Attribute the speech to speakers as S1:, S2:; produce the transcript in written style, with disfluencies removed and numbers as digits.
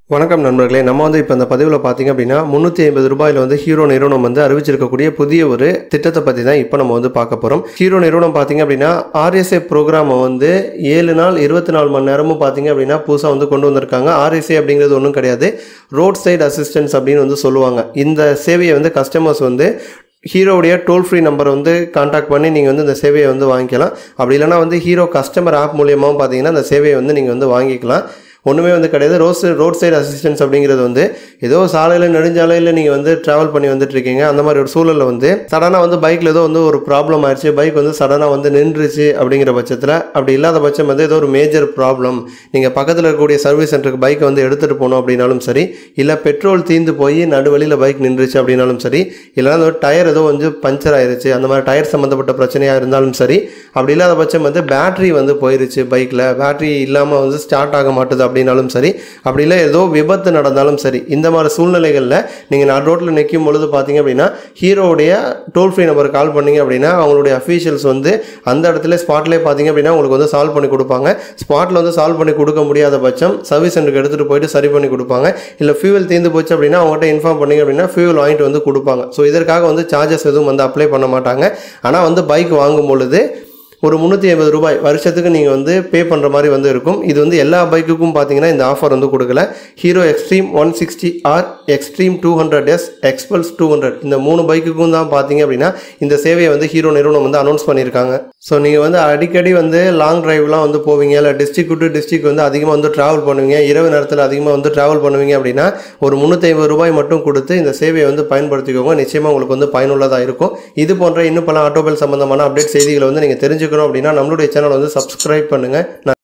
S1: வணக்கம் நண்பர்களே, நம்ம வந்து இப்போ இந்த பதிவில் பார்த்தீங்க அப்படின்னா 350 ரூபாயில் வந்து ஹீரோ நிறுவனம் வந்து அறிவிச்சிருக்கக்கூடிய புதிய ஒரு திட்டத்தை பற்றி தான் இப்போ நம்ம வந்து பார்க்க போகிறோம். ஹீரோ நிறுவனம் பார்த்தீங்க அப்படின்னா RSA ப்ரோக்ராமை வந்து 7 நாள் 24 மணி நேரமும் பார்த்தீங்க அப்படின்னா புதுசாக வந்து கொண்டு வந்திருக்காங்க. RSA அப்படிங்கிறது ஒன்றும் கிடையாது, ரோட் சைடு அசிஸ்டன்ஸ் அப்படின்னு வந்து சொல்லுவாங்க. இந்த சேவையை வந்து கஸ்டமர்ஸ் வந்து ஹீரோவுடைய டோல் ஃப்ரீ நம்பரை வந்து கான்டாக்ட் பண்ணி நீங்கள் வந்து இந்த சேவையை வந்து வாங்கிக்கலாம். அப்படி இல்லைனா வந்து ஹீரோ கஸ்டமர் ஆப் மூலியமாகவும் பார்த்தீங்கன்னா இந்த சேவையை வந்து நீங்கள் வந்து வாங்கிக்கலாம். ஒன்றுமே வந்து கிடையாது. ரோட் சைடு அசிஸ்டன்ஸ் அப்படிங்கிறது வந்து ஏதோ சாலையில் நெடுஞ்சாலையில் நீங்கள் வந்து ட்ராவல் பண்ணி வந்துட்டுருக்கீங்க. அந்த மாதிரி ஒரு சூழலில் வந்து சடனாக வந்து பைக்கில் ஏதோ வந்து ஒரு ப்ராப்ளம் ஆயிடுச்சு, பைக் வந்து சடனாக வந்து நின்றுச்சு அப்படிங்கிற பட்சத்தில், அப்படி இல்லாத பட்சம் வந்து ஏதோ ஒரு மேஜர் ப்ராப்ளம், நீங்கள் பக்கத்தில் இருக்கக்கூடிய சர்வீஸ் சென்டருக்கு பைக்கை வந்து எடுத்துகிட்டு போகணும் அப்படின்னாலும் சரி, இல்லை பெட்ரோல் தீர்ந்து போய் நடுவழியில் பைக் நின்றுச்சு அப்படின்னாலும் சரி, இல்லைனா ஒரு டயர் ஏதோ வந்து பஞ்சர் ஆயிடுச்சு, அந்த மாதிரி டயர் சம்மந்தப்பட்ட பிரச்சனையாக இருந்தாலும் சரி, அப்படி இல்லாத பட்சம் வந்து பேட்ரி வந்து போயிருச்சு, பைக்கில் பேட்ரி இல்லாமல் வந்து ஸ்டார்ட் ஆக மாட்டுது அப்படின்னாலும் சரி, அப்படி இல்லை ஏதோ விபத்து நடந்தாலும் சரி, இந்த மாதிரி சூழ்நிலைகளில் நீங்கள் நான் ரோட்டில் நிற்கும் பொழுது பார்த்தீங்க அப்படின்னா ஹீரோவுடைய டோல் ஃப்ரீ நம்பர் கால் பண்ணிங்க அப்படின்னா அவங்களுடைய அஃபீஷியல்ஸ் வந்து அந்த இடத்துல ஸ்பாட்லேயே பார்த்தீங்க அப்படின்னா உங்களுக்கு வந்து சால்வ் பண்ணி கொடுப்பாங்க. ஸ்பாட்டில் வந்து சால்வ் பண்ணி கொடுக்க முடியாத பட்சம் சர்வீஸ் சென்டருக்கு எடுத்துகிட்டு போயிட்டு சரி பண்ணி கொடுப்பாங்க. இல்லை ஃபியூவல் தீர்ந்து போச்சு அப்படின்னா அவங்ககிட்ட இன்ஃபார்ம் பண்ணிங்க அப்படின்னா ஃபியூவல் வாங்கிட்டு வந்து கொடுப்பாங்க. ஸோ இதற்காக வந்து சார்ஜஸ் எதுவும் வந்து அப்ளை பண்ண மாட்டாங்க. ஆனால் வந்து பைக் வாங்கும் பொழுது ஒரு 350 ரூபாய் வருஷத்துக்கு நீங்கள் வந்து பே பண்ணுற மாதிரி வந்து இருக்கும். இது வந்து எல்லா பைக்குக்கும் பார்த்தீங்கன்னா இந்த ஆஃபர் வந்து கொடுக்கல. Hero extreme 160R, extreme 200S, Xpulse 200 இந்த 3 பைக்குக்கும் தான் பார்த்தீங்க அப்படின்னா இந்த சேவையை வந்து ஹீரோ நிறுவனம் வந்து அனௌன்ஸ் பண்ணியிருக்காங்க. ஸோ நீங்கள் வந்து அடிக்கடி வந்து லாங் டிரைவ்லாம் வந்து போவீங்க, இல்லை டிஸ்ட்ரிக்ட் டு டிஸ்ட்ரிக்ட் வந்து அதிகமாக வந்து ட்ராவல் பண்ணுவீங்க, இரவு நேரத்தில் அதிகமாக வந்து ட்ராவல் பண்ணுவீங்க அப்படின்னா ஒரு 350 ரூபாய் மட்டும் கொடுத்து இந்த சேவையை வந்து பயன்படுத்திக்கோங்க. நிச்சயமாக உங்களுக்கு வந்து பயனுள்ளதாக இருக்கும். இது போன்ற இன்னும் பல ஆட்டோமொபைல் சம்பந்தமான அப்டேட் செய்திகளை வந்து நீங்கள் தெரிஞ்சுக்கணும் அப்படின்னா நம்மளுடைய சேனல் வந்து சப்ஸ்கிரைப் பண்ணுங்கள்.